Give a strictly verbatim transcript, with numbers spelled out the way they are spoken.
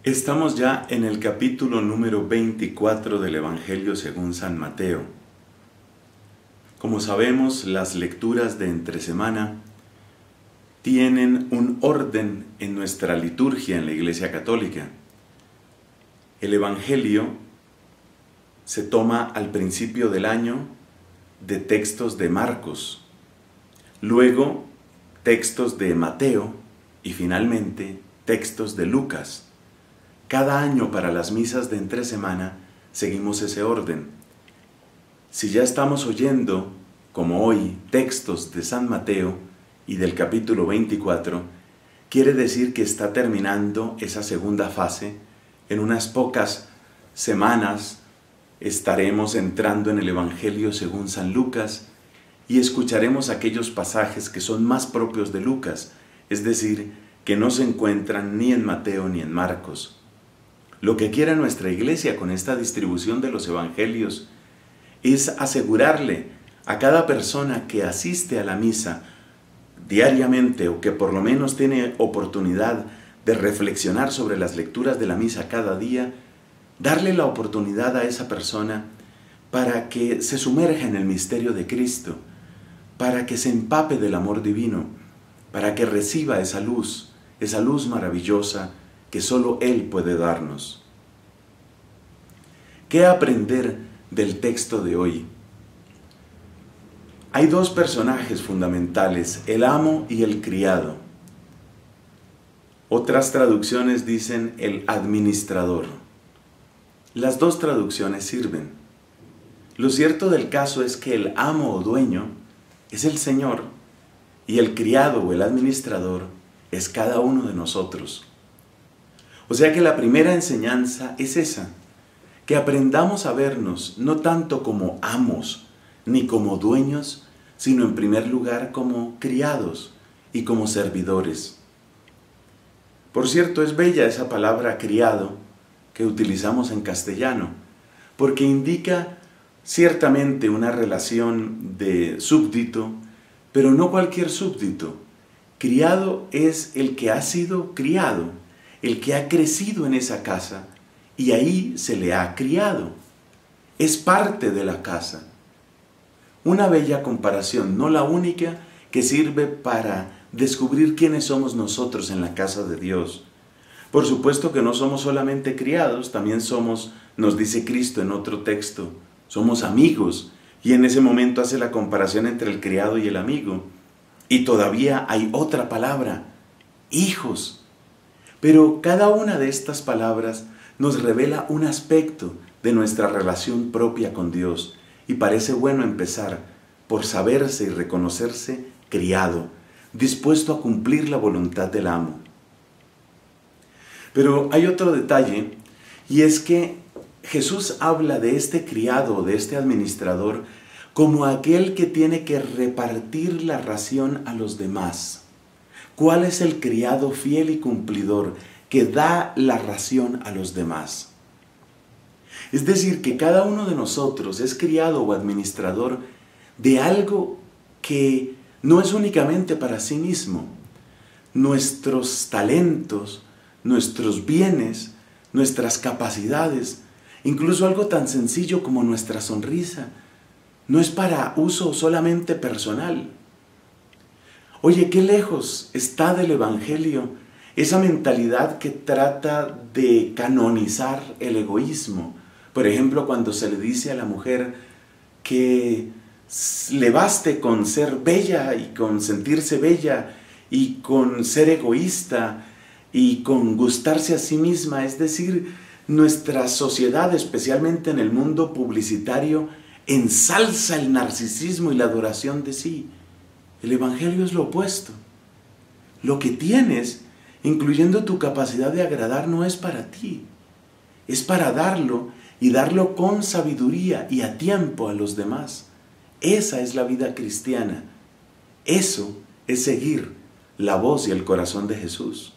Estamos ya en el capítulo número veinticuatro del Evangelio según San Mateo. Como sabemos, las lecturas de entre semana tienen un orden en nuestra liturgia en la Iglesia Católica. El Evangelio se toma al principio del año de textos de Marcos, luego textos de Mateo y finalmente textos de Lucas. Cada año para las misas de entre semana seguimos ese orden. Si ya estamos oyendo, como hoy, textos de San Mateo y del capítulo veinticuatro, quiere decir que está terminando esa segunda fase. En unas pocas semanas estaremos entrando en el Evangelio según San Lucas y escucharemos aquellos pasajes que son más propios de Lucas, es decir, que no se encuentran ni en Mateo ni en Marcos. Lo que quiere nuestra Iglesia con esta distribución de los Evangelios es asegurarle a cada persona que asiste a la misa diariamente o que por lo menos tiene oportunidad de reflexionar sobre las lecturas de la misa cada día, darle la oportunidad a esa persona para que se sumerja en el misterio de Cristo, para que se empape del amor divino, para que reciba esa luz, esa luz maravillosa que solo Él puede darnos. ¿Qué aprender del texto de hoy? Hay dos personajes fundamentales, el amo y el criado. Otras traducciones dicen el administrador. Las dos traducciones sirven. Lo cierto del caso es que el amo o dueño es el Señor y el criado o el administrador es cada uno de nosotros. O sea que la primera enseñanza es esa, que aprendamos a vernos no tanto como amos ni como dueños, sino en primer lugar como criados y como servidores. Por cierto, es bella esa palabra criado que utilizamos en castellano, porque indica ciertamente una relación de súbdito, pero no cualquier súbdito. Criado es el que ha sido criado, el que ha crecido en esa casa y ahí se le ha criado. Es parte de la casa. Una bella comparación, no la única, que sirve para descubrir quiénes somos nosotros en la casa de Dios. Por supuesto que no somos solamente criados, también somos, nos dice Cristo en otro texto, somos amigos. Y en ese momento hace la comparación entre el criado y el amigo. Y todavía hay otra palabra, hijos. Pero cada una de estas palabras nos revela un aspecto de nuestra relación propia con Dios. Y parece bueno empezar por saberse y reconocerse criado, dispuesto a cumplir la voluntad del amo. Pero hay otro detalle, y es que Jesús habla de este criado, de este administrador, como aquel que tiene que repartir la ración a los demás. ¿Cuál es el criado fiel y cumplidor que da la ración a los demás? Es decir, que cada uno de nosotros es criado o administrador de algo que no es únicamente para sí mismo. Nuestros talentos, nuestros bienes, nuestras capacidades, incluso algo tan sencillo como nuestra sonrisa, no es para uso solamente personal. Oye, qué lejos está del Evangelio esa mentalidad que trata de canonizar el egoísmo. Por ejemplo, cuando se le dice a la mujer que le baste con ser bella y con sentirse bella y con ser egoísta y con gustarse a sí misma. Es decir, nuestra sociedad, especialmente en el mundo publicitario, ensalza el narcisismo y la adoración de sí. El Evangelio es lo opuesto. Lo que tienes, incluyendo tu capacidad de agradar, no es para ti. Es para darlo y darlo con sabiduría y a tiempo a los demás. Esa es la vida cristiana. Eso es seguir la voz y el corazón de Jesús.